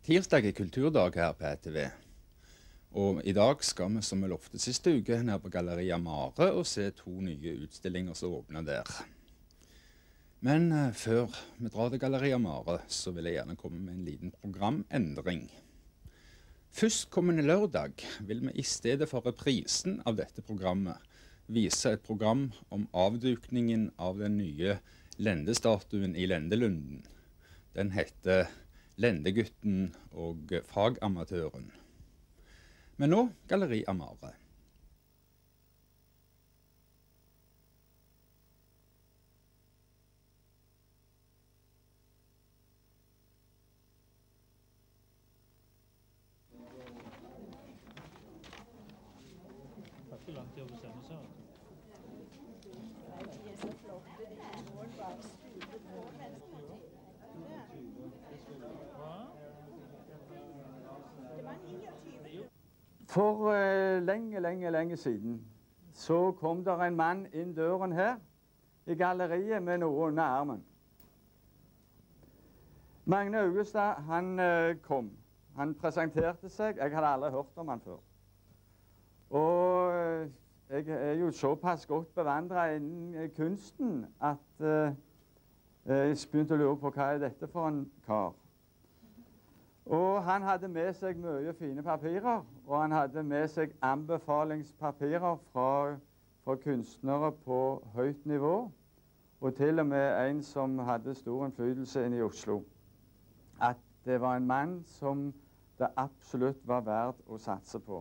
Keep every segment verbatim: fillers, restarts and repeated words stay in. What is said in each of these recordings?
Tirsdag er kulturdag her på E T V. Og i dag skal vi, som vi lovte siste uke, ned på Galleria Mare og se to nye utstillinger som åpner der. Men uh, før vi drar til Galleria Mare, så vil jeg gjerne komme med en liten programendring. Førstkommende lørdag vil vi i stedet for reprisen av dette programmet vise et program om avdukningen av den nye lendestatuen i Lendelunden. Den heter Lendegutten og Fagamatøren. Men nå Galleria Mare. For uh, lenge, lenge, lenge siden så kom der en mann inn døren her i galleriet med noe under armen. Magne Augestad, han uh, kom. Han presenterte seg. Jeg hadde aldri hørt om han før. Og uh, jeg er jo såpass godt bevandret innen uh, kunsten at uh, jeg begynte å lure på hva er dette for en kar. Og han hadde med seg mye fine papirer, og han hadde med seg anbefalingspapirer fra, fra kunstnere på høyt nivå, og til og med en som hadde stor innflytelse inne i Oslo. At det var en mann som det absolutt var verdt å satse på.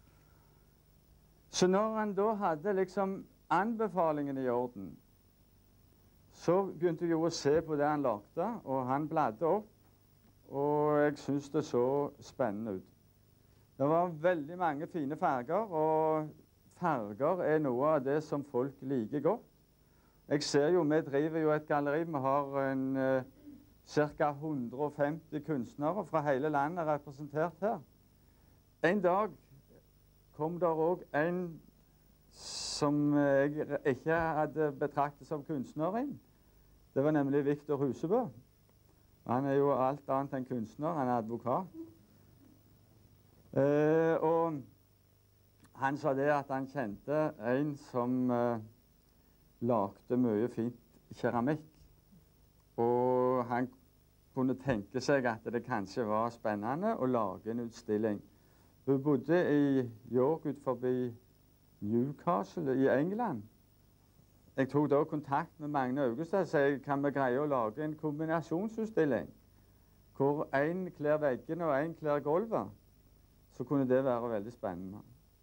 Så når han da hadde liksom anbefalingen i orden, så begynte jeg jo å se på det han lagde, og han bladde opp. Og jeg synes det så spennende ut. Det var veldig mange fine farger, og farger er noe av det som folk liker godt. Jeg ser jo, vi driver jo et galleri, vi har en eh, ca. hundre og femti kunstnere fra hele landet representert her. En dag kom der også en som jeg ikke hadde betraktet som kunstner inn. Det var nemlig Victor Husebø. Han er jo alt annet enn kunstner, han er advokat. Eh, og han sa det at han kjente en som eh, lagde mye fint keramikk. Og han kunne tenke seg at det kanskje var spennende å lage en utstilling. Hun bodde i York ut forbi Newcastle i England. Jeg tok da kontakt med Magne Augestad og sa kan vi greie å lage en kombinasjonsutstilling hvor en kler veggene og en kler gulvet. Så kunne det være veldig spennende.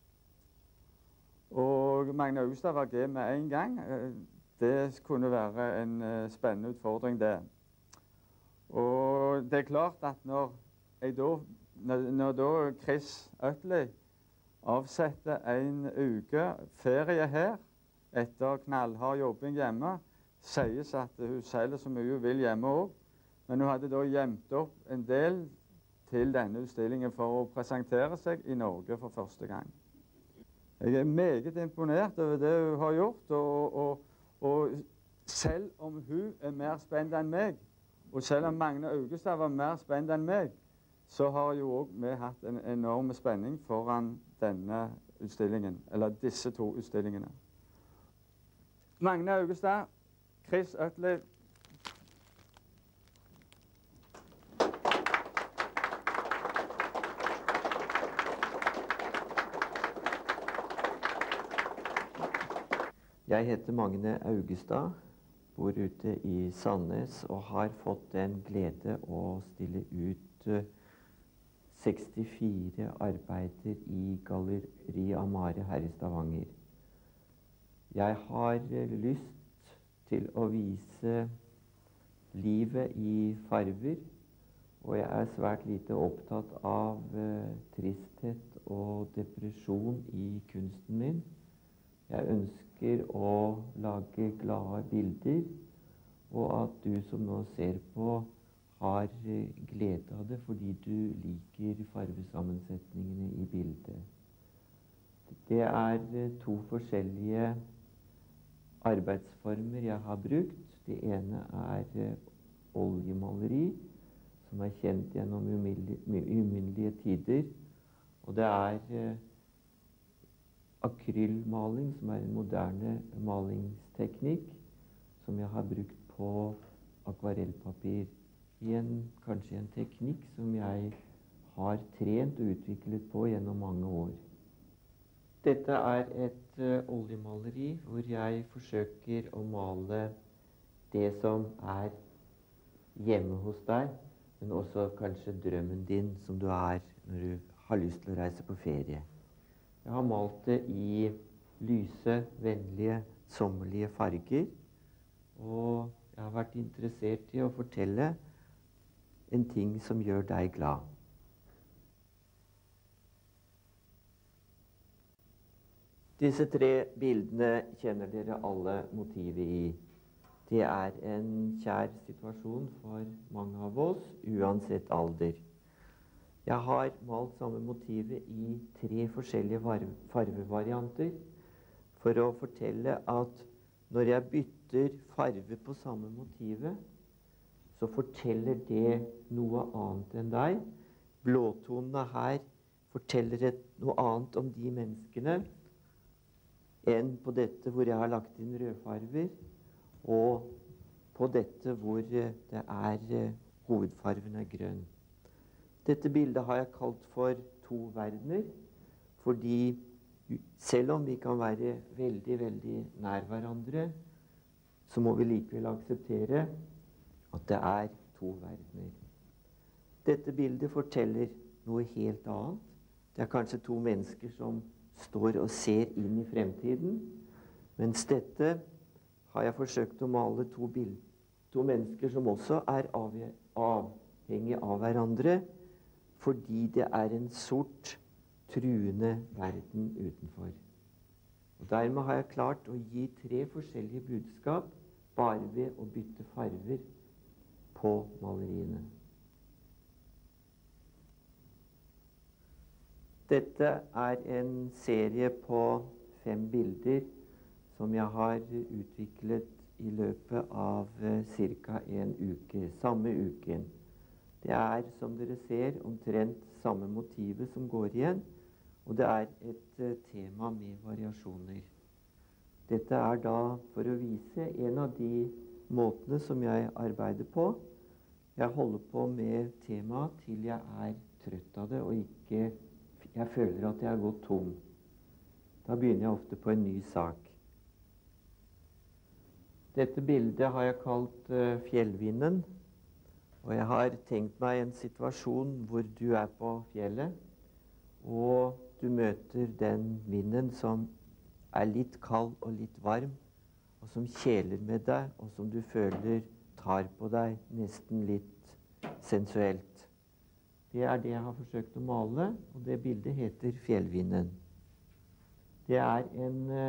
Og Magne Augestad var G med en gang. Det kunne være en spennende utfordring det. Og det er klart at når, jeg da, når da Chris Utley avsetter en uke ferie her, etter knallhard jobbing hjemme, sies at hun selger så mye hun vil hjemme også. Men hun hadde da gjemt opp en del til denne utstillingen for å presentere seg i Norge for første gang. Jeg er meget imponert over det hun har gjort, og, og, og selv om hun er mer spent enn meg, og selv om Magne Augestad var mer spent enn meg, så har jo også vi hatt en enorm spenning foran denne utstillingen, eller disse to utstillingene. Magne Augestad, Chris Utley. Jeg heter Magne Augestad, bor ute i Sandnes og har fått den glede å stille ut sekstifire arbeider i Galleria Mare her i Stavanger. Jeg har lyst til å vise livet i farver, og jeg er svært lite opptatt av uh, tristhet og depresjon i kunsten min. Jeg ønsker å lage glade bilder, og at du som nå ser på har glede av det fordi du liker farvesammensetningene i bildet. Det er uh, to forskjellige arbeidsformer jeg har brukt. Det ene er uh, oljemaleri, som er kjent gjennom uminnelige tider. Og det er eh, akrylmaling, som er en moderne malingsteknikk, som jeg har brukt på akvarellpapir. I en, kanskje en teknikk som jeg har trent og utviklet på gjennom mange år. Dette er et uh, oljemaleri hvor jeg forsøker å male det som er hjemme hos deg, men også kanskje drømmen din som du er når du har lyst til å reise på ferie. Jeg har malt det i lyse, vennlige, sommerlige farger, og jeg har vært interessert i å fortelle en ting som gjør deg glad. Disse tre bildene kjenner dere alle motivet i. Det er en kjær situasjon for mange av oss, uansett alder. Jeg har malt samme motivet i tre forskjellige farvevarianter for å fortelle at når jeg bytter farve på samme motivet, så forteller det noe annet enn deg. Blåtonene her forteller et, noe annet om de menneskene enn på dette hvor jeg har lagt inn rødfarver, og på dette hvor det er hovedfarven er grønn. Dette bildet har jeg kalt for to verdener, fordi selv om vi kan være veldig, veldig nær hverandre, så må vi likevel akseptere at det er to verdener. Dette bildet forteller noe helt annet. Det er kanskje to mennesker som står og ser inn i fremtiden, mens dette har jeg forsøkt å male to, bild, to mennesker som også er avhengige av hverandre, fordi det er en sort, truende verden utenfor. Og dermed har jeg klart å gi tre forskjellige budskap bare ved å bytte farver på maleriene. Dette er en serie på fem bilder som jeg har utviklet i løpet av ca. en uke, samme uken. Det er, som dere ser, omtrent samme motivet som går igjen, og det er et uh, tema med variasjoner. Dette er da for å vise en av de måtene som jeg arbeider på. Jeg holder på med temaet til jeg er trøtt av det, og ikke, jeg føler at jeg har gått tom. Da begynner jeg ofte på en ny sak. Dette bildet har jeg kalt uh, fjellvinden, og jeg har tenkt meg en situasjon hvor du er på fjellet, og du møter den vinden som er litt kald og litt varm, og som kjeler med deg, og som du føler tar på deg nesten litt sensuelt. Det er det jeg har forsøkt å male, og det bildet heter Fjellvinden. Det er en uh,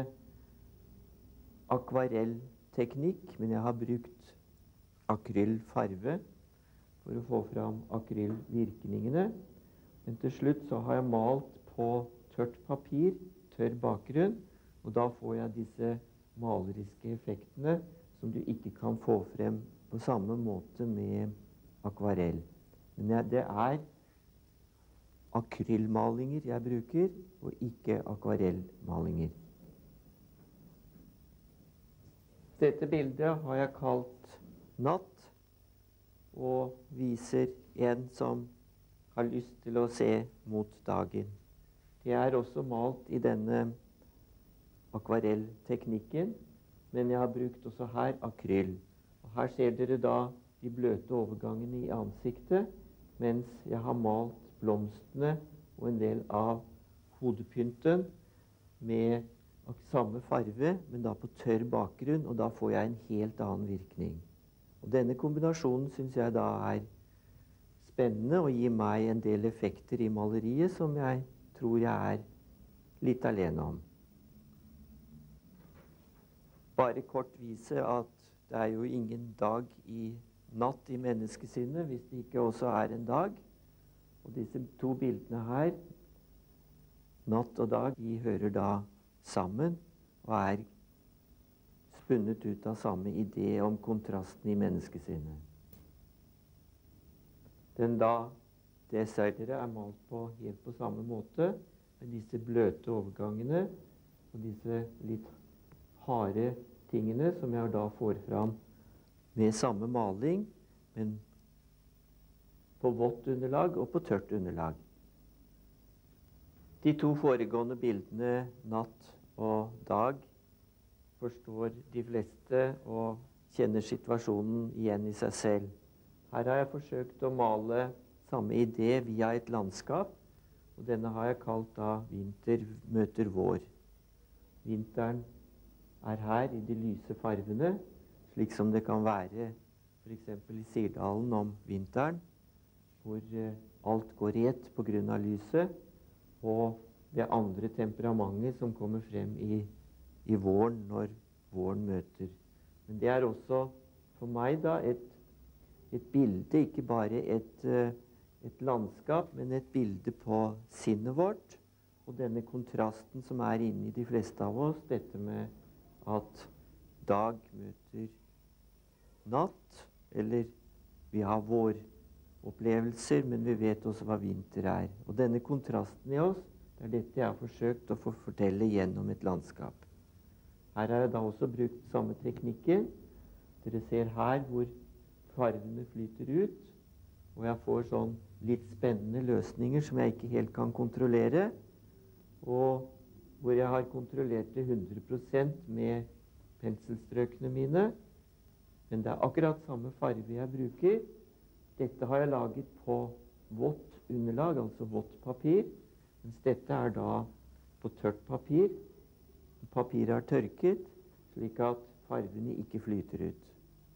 akvarellteknikk, men jeg har brukt akryllfarve for å få fram akryllvirkningene. Men til slutt så har jeg malt på tørt papir, tørr bakgrunn, og da får jeg disse maleriske effektene som du ikke kan få frem på samme måte med akvarell. Men det er akryllmalinger jeg bruker, og ikke akvarellmalinger. Dette bildet har jeg kalt Natt, og viser en som har lyst til å se mot dagen. Det er også malt i denne akvarellteknikken, men jeg har brukt også her akryll. Og her ser dere da de bløte overgangene i ansiktet, mens jeg har malt blomstene og en del av hodepynten med samme farve, men da på tørr bakgrunn, og da får jeg en helt annen virkning. Og denne kombinasjonen synes jeg da er spennende og gir meg en del effekter i maleriet som jeg tror jeg er litt alene om. Bare kort vise at det er jo ingen dag i natt i menneskesinnet hvis det ikke også er en dag. Og disse to bildene her, natt og dag, de hører da sammen og er spunnet ut av samme idé om kontrasten i menneskesinnet. Den da, det seileret er malt på helt på samme måte, med disse bløte overgangene og disse litt harde tingene som jeg da får fram med samme maling, men på vått underlag og på tørt underlag. De to foregående bildene, natt og dag, forstår de fleste og kjenner situasjonen igjen i seg selv. Her har jeg forsøkt å male samme idé via et landskap, og denne har jeg kalt da vinter møter vår. Vinteren er her i de lyse farvene, slik som det kan være for eksempel i Sirdalen om vinteren, hvor eh, alt går rett på grunn av lyset, og det andre temperamentet som kommer frem i, i våren når våren møter. Men det er også for meg da et, et bilde, ikke bare et, et landskap, men et bilde på sinnet vårt, og denne kontrasten som er inne i de fleste av oss, dette med at dag møter natt, eller vi har våropplevelser, men vi vet også hva vinter er. Og denne kontrasten i oss, det er dette jeg har forsøkt å få fortelle gjennom et landskap. Her har jeg da også brukt samme teknikken. Dere ser her hvor farvene flyter ut, og jeg får sånn litt spennende løsninger som jeg ikke helt kan kontrollere, og hvor jeg har kontrollert det hundre prosent med penselstrøkene mine. Men det er akkurat samme farve jeg bruker. Dette har jeg laget på vått underlag, altså vått papir, mens dette er da på tørt papir. Papiret er tørket, slik at farvene ikke flyter ut.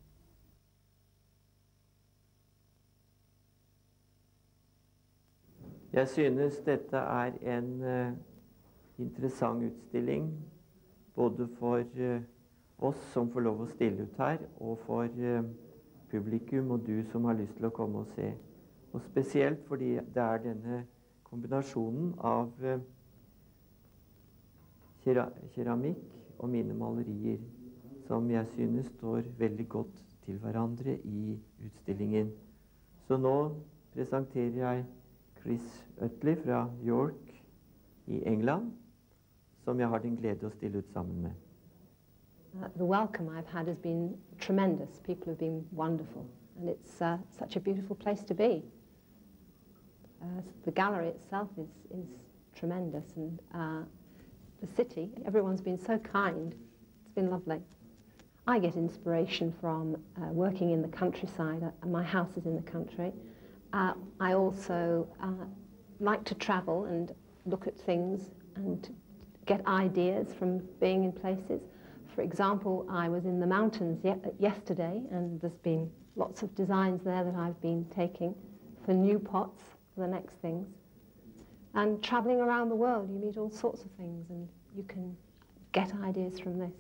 Jeg synes dette er en uh, interessant utstilling, både for uh, oss som får lov å stille ut her, og for uh, publikum og du som har lyst til å komme og se. Og spesielt fordi det er denne kombinasjonen av uh, kera keramikk og mine malerier som jeg synes står veldig godt til hverandre i utstillingen. Så nå presenterer jeg Chris Utley fra York i England, som jeg har den glede å stille ut sammen med. Uh, the welcome I've had has been tremendous. People have been wonderful, and it's uh, such a beautiful place to be. Uh, the gallery itself is, is tremendous, and uh, the city, everyone's been so kind. It's been lovely. I get inspiration from uh, working in the countryside. Uh, my house is in the country. Uh, I also uh, like to travel and look at things and get ideas from being in places. For example, I was in the mountains ye yesterday, and there's been lots of designs there that I've been taking for new pots for the next things. And traveling around the world, you meet all sorts of things, and you can get ideas from this.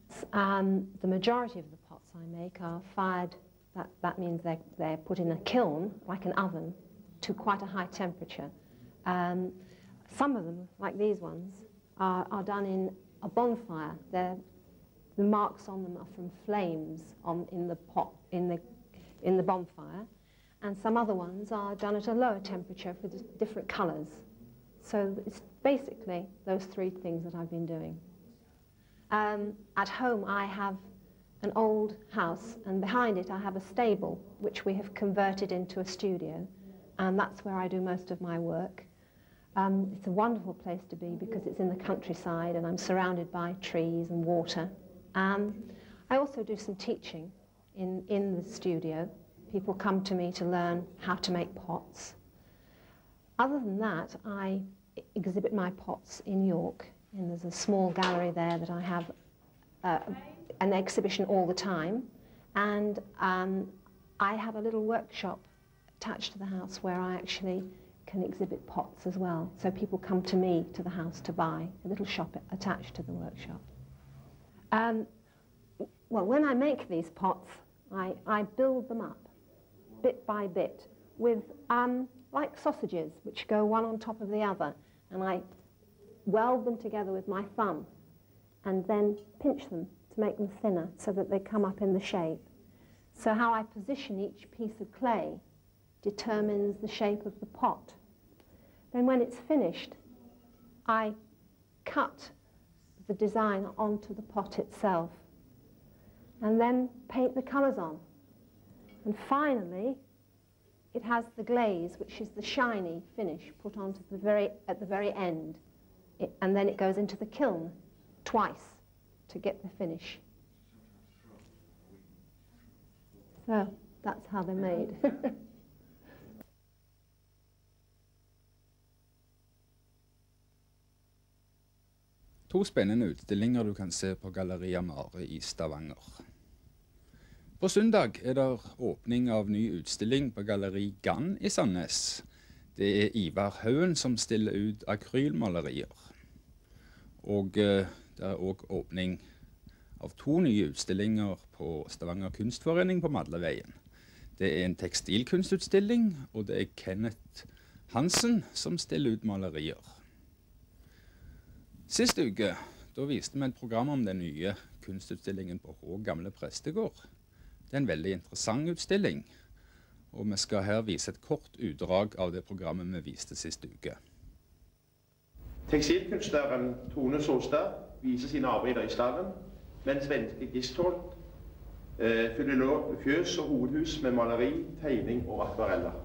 Um, the majority of the pots I make are fired. That, that means they're, they're put in a kiln, like an oven, to quite a high temperature. Um, some of them, like these ones, are, are done in a bonfire. They're, the marks on them are from flames on, in the pot, in the, in the bonfire. And some other ones are done at a lower temperature for different colours. So it's basically those three things that I've been doing. Um, at home I have an old house, and behind it I have a stable which we have converted into a studio, and that's where I do most of my work. Um, it's a wonderful place to be because it's in the countryside and I'm surrounded by trees and water. Um, I also do some teaching in, in the studio. People come to me to learn how to make pots. Other than that, I exhibit my pots in York, and there's a small gallery there that I have uh, an exhibition all the time, and um, I have a little workshop attached to the house where I actually can exhibit pots as well. So people come to me to the house to buy, a little shop attached to the workshop. Um, well, when I make these pots, I, I build them up bit by bit with um, like sausages, which go one on top of the other, and I weld them together with my thumb and then pinch them to make them thinner so that they come up in the shape. So how I position each piece of clay determines the shape of the pot. Then when it's finished, I cut the design onto the pot itself and then paint the colours on. And finally, it has the glaze, which is the shiny finish, put onto the very, at the very end. It, and then it goes into the kiln twice to get the finish. So that's how they're made. To spennende utstillinger du kan se på Galleri Amare i Stavanger. På søndag er det åpning av ny utstilling på Galleri Gann i Sandnes. Det er Ivar Haugen som stiller ut akrylmalerier. Og eh, det er også åpning av to nye utstillinger på Stavanger Kunstforening på Madleveien. Det er en tekstilkunstutstilling, og det er Kenneth Hansen som stiller ut malerier. Sist uke, da viste vi et program om den nye kunstutstillingen på Hå Gamle Prestegård. Det er en veldig interessant utstilling, og vi skal her vise et kort utdrag av det programmet vi viste sist uke. Tekstilkunstneren Tone Såstad viser sine arbeider i Stavern, mens svenske Gistholt eh, fyller fjøs og hovedhus med maleri, tegning og akvareller.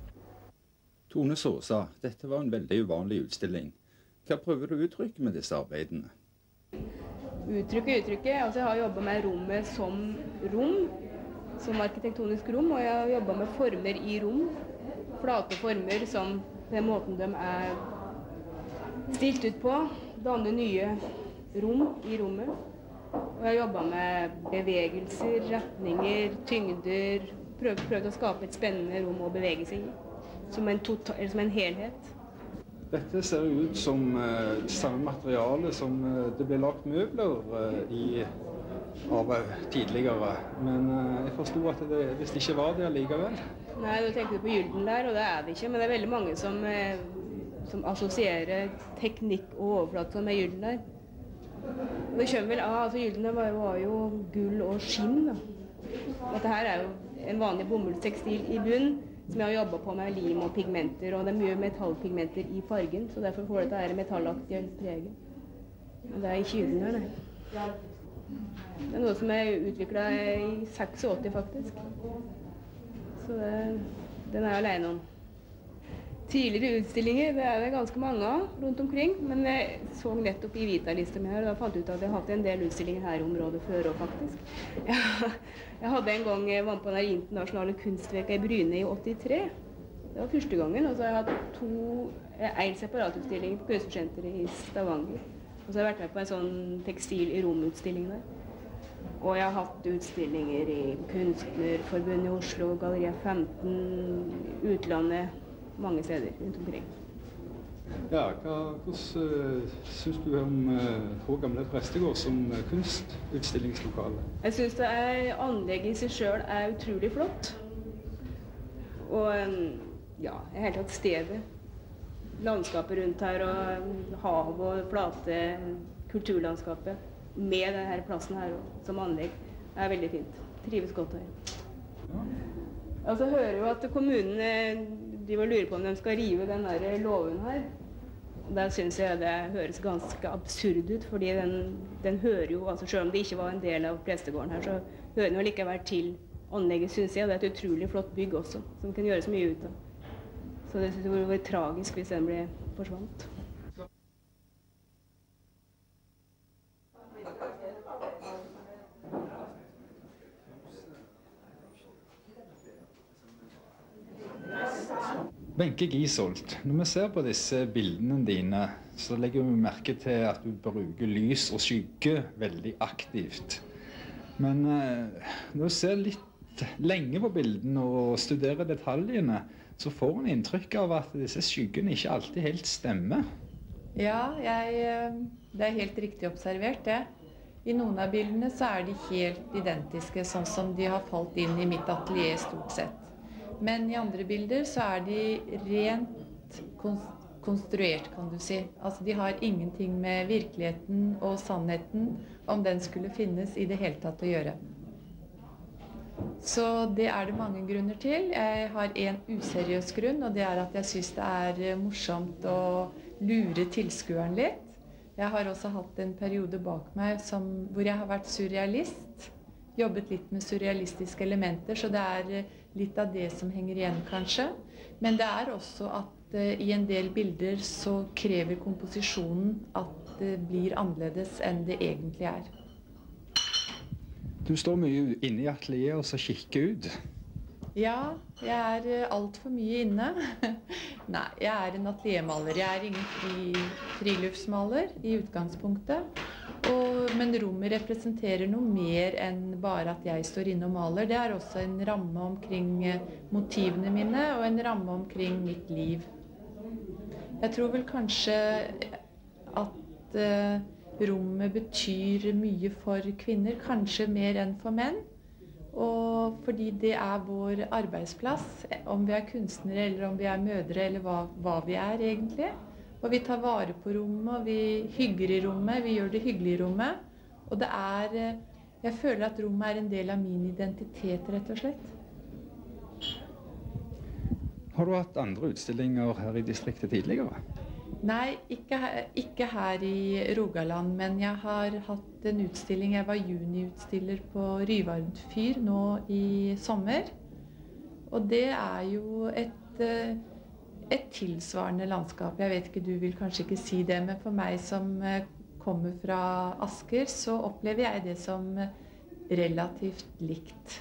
Tone Såstad, dette var en veldig uvanlig utstilling. Hva prøver du å uttrykke med disse arbeidene? Uttrykke, uttrykke. Altså, jeg har jobbet med rommet som rom, som arkitektonisk rom, og jeg har jobbet med former i rom, flate former som på den måten de er stilt ut på, danne nye rom i rommet. Og jeg har jobbet med bevegelser, retninger, tyngder, prøvd, prøvd å skape et spennende rom å bevege seg i, som en, total, eller som en helhet. Dette ser ut som eh, samme materiale som eh, det ble lagt møbler eh, i, av eh, tidligere, men eh, jeg forstod at det visst ikke var det likevel. Nei, du tenker på Gyldenlær, og det er det ikke, men det er veldig mange som, eh, som assosierer teknikk og overflate med Gyldenlær. Det kommer vel av, altså Gyldenlær var, var jo gull og skinn, da. Dette her er jo en vanlig bomullstekstil i bunn, som jeg har jobbet på med lim og pigmenter, og det er mye metallpigmenter i fargen, så derfor får dette her metallaktige preget. Men det er ikke Gyldenlær, nei. Det er noe som er utviklet i seksogåtti faktisk. Så det, den er jeg alene om. Tidligere utstillinger, det er det ganske mange av rundt omkring, men jeg så nettopp i Vita-lista mi her, og da fant jeg ut at jeg hadde en del utstillinger her i området før også, faktisk. Jeg, jeg hadde en gang, jeg var på den internasjonale kunstveka i Bryne i åttitre. Det var første gangen, og så har jeg hatt to, en separatutstilling på Kunstnersenteret i Stavanger. Og så har jeg vært med på en sånn tekstil i romutstilling der. Og jeg har hatt utstillinger i Kunstnerforbundet i Oslo, Galleria femten, utlandet, mange steder rundt omkring. Ja, hva, hvordan uh, synes du om uh, Hå Gamle Prestegård som uh, kunstutstillingslokale? Jeg synes det er, anlegget i seg selv er utrolig flott. Og um, ja, i hele tatt stedet. Landskapet rundt her, og hav og flate kulturlandskapet med denne plassen her som anlegg er veldig fint. Trives godt her. Ja. Altså, jeg hører jo at kommunen de var lurer på om de skal rive den der låven her. Og der synes jeg det høres ganske absurd ut, fordi den, den hører jo, altså selv om det ikke var en del av prestegården her, så hører den jo likevel til anlegget, synes jeg. Og det er et utrolig flott bygg også, som kan gjøre så mye ut av. Så det synes jeg var tragisk hvis den ble forsvant. Wenche Gisholt, når vi ser på disse bildene dine, så legger vi merke til at du bruker lys og skygge veldig aktivt. Men eh, når du ser litt lenge på bildene og studerer detaljene, så får man inntrykk av at disse skyggene ikke alltid helt stemmer. Ja, jeg, det er helt riktig observert det. I noen av bildene så er de helt identiske, sånn som de har falt inn i mitt atelier stort sett. Men i andre bilder så er de rent konstruert, kan du si. Altså de har ingenting med virkeligheten og sannheten, om den skulle finnes, i det hele tatt å gjøre. Så det er det mange grunner til. Jeg har en useriøs grunn, og det er at jeg synes det er morsomt å lure tilskueren litt. Jeg har også hatt en periode bak meg som, hvor jeg har vært surrealist, jobbet litt med surrealistiske elementer, så det er litt av det som henger igjen kanskje. Men det er også at uh, i en del bilder så krever komposisjonen at det blir annerledes enn det egentlig er. Du står mye inne i atelieret og så kikker ut. Ja, jeg er alt for mye inne. Nei, jeg er en ateliermaler. Jeg er ingen fri, friluftsmaler i utgangspunktet. Og, men rommet representerer noe mer enn bare at jeg står inne og maler. Det er også en ramme omkring motivene mine og en ramme omkring mitt liv. Jeg tror vel kanskje at uh, rommet betyr mye for kvinner, kanskje mer enn for menn. Og fordi det er vår arbeidsplass, om vi er kunstnere eller om vi er mødre eller hva, hva vi er egentlig. Og vi tar vare på rommet, og vi hygger i rommet, vi gjør det hyggelig i rommet. Og det er, jeg føler at rommet er en del av min identitet, rett og slett. Har du hatt andre utstillinger her i distriktet tidligere? Nei, ikke her, ikke her i Rogaland, men jeg har hatt en utstilling. Jeg var juniutstiller på Ryvard fyr nå i sommer. Og det er jo et, et tilsvarende landskap. Jeg vet ikke, du vil kanskje ikke si det, men for meg som kommer fra Asker, så opplever jeg det som relativt likt.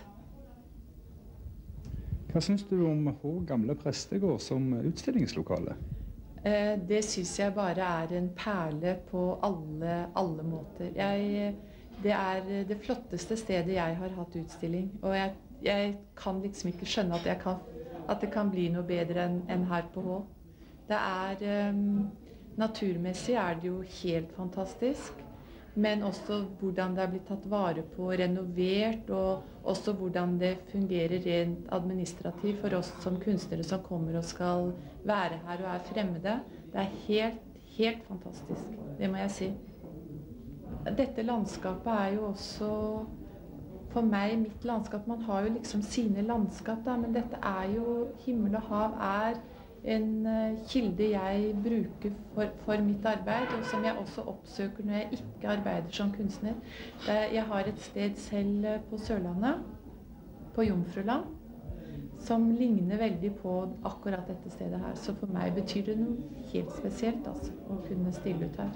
Hva synes du om Hå gamle prestegård som utstillingslokale? Det synes jeg bare er en perle på alle, alle måter. Jeg, det er det flotteste stedet jeg har hatt utstilling. Og jeg, jeg kan liksom ikke skjønne at, jeg kan, at det kan bli noe bedre enn, enn her på Hå. Det er, um, naturmessig er det jo helt fantastisk. Men også hvordan det er blitt tatt vare på, renovert, og også hvordan det fungerer rent administrativt for oss som kunstnere som kommer og skal være her og er fremmede. Det er helt, helt fantastisk, det må jeg si. Dette landskapet er jo også, for meg, mitt landskap. Man har jo liksom sine landskap da, men dette er jo, himmel og hav er en kilde jeg bruker for, for mitt arbeid, og som jeg også oppsøker når jeg ikke arbeider som kunstner. Jeg har et sted selv på Sørlandet, på Jomfruland, som ligner veldig på akkurat dette stedet her. Så for meg betyr det noe helt spesielt altså, å kunne stille ut her.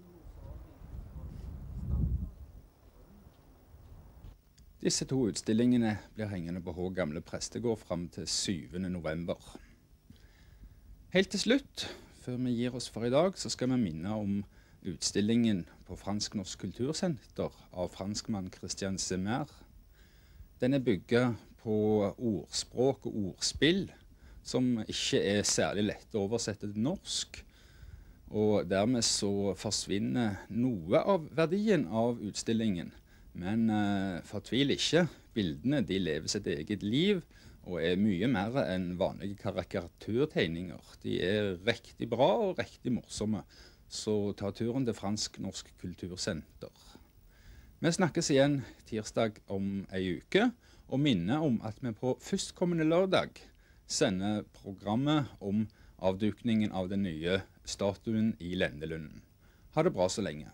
Disse to utstillingene blir hengende på Hå gamle prestegård frem til syvende november. Helt til slutt, før vi gir oss for i dag, så skal vi minne om utstillingen på Fransk-Norsk Kultursenter av franskmann Christian Semer. Den er bygget på ordspråk og ordspill, som ikke er særlig lett å oversette til norsk. Og dermed så forsvinner noe av verdien av utstillingen. Men uh, fortvil ikke, bildene de lever sitt eget liv, og er mye mer enn vanlige karikaturtegninger. De er riktig bra og riktig morsomme, så ta turen til Fransk-Norsk Kultursenter. Vi snakkes igjen tirsdag om ei uke, og minner om at vi på førstkommende lørdag sender programmet om avdukningen av den nye statuen i Lendelunden. Ha det bra så lenge.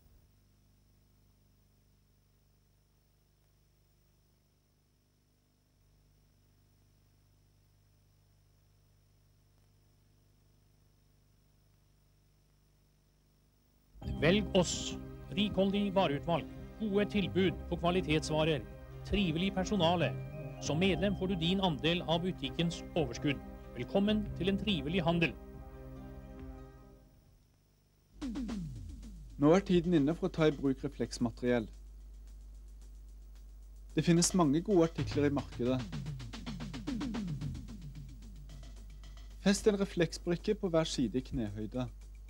Velg oss. Rikholdig vareutvalg, gode tilbud på kvalitetsvarer, trivelig personale. Som medlem får du din andel av butikkens overskudd. Velkommen til en trivelig handel. Nå er tiden inne for å ta i bruk refleksmateriell. Det finnes mange gode artikler i markedet. Fest en refleksbrikke på hver side i knehøyde.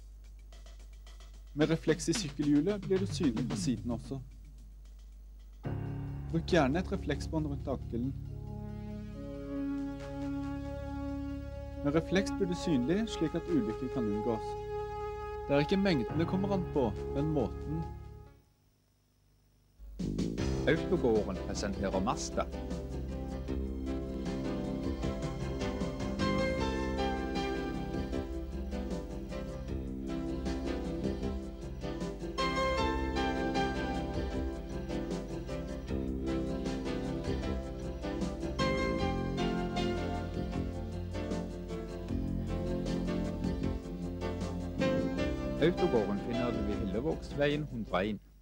Med refleks i sykkelhjulet blir du synlig på siden også. Bruk gjerne et refleksbånd rundt ankelen. Med refleks blir du synlig slik at ulykker kan unngås. Det er ikke mengden det kommer an på, men måten. Autogården presenterer Mazda. Autogården finner du ved Hillevågsveien hundre og en.